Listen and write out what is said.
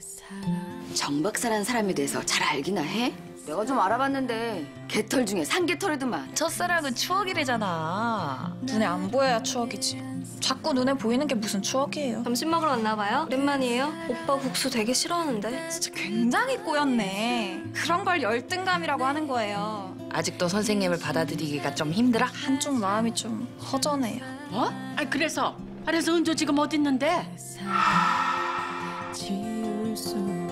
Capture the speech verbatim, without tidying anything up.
정 박사라는 사람에 대해서 잘 알기나 해? 내가 좀 알아봤는데 개털 중에 삼계털이더만. 첫사랑은 추억이래잖아. 눈에 안 보여야 추억이지. 자꾸 눈에 보이는 게 무슨 추억이에요. 점심 먹으러 왔나 봐요? 오랜만이에요? 오빠 국수 되게 싫어하는데. 진짜 굉장히 꼬였네. 그런 걸 열등감이라고 하는 거예요. 아직도 선생님을 받아들이기가 좀 힘들어? 한쪽 마음이 좀 허전해요. 어? 아 그래서 그래서 은조 지금 어디 있는데? 지울 수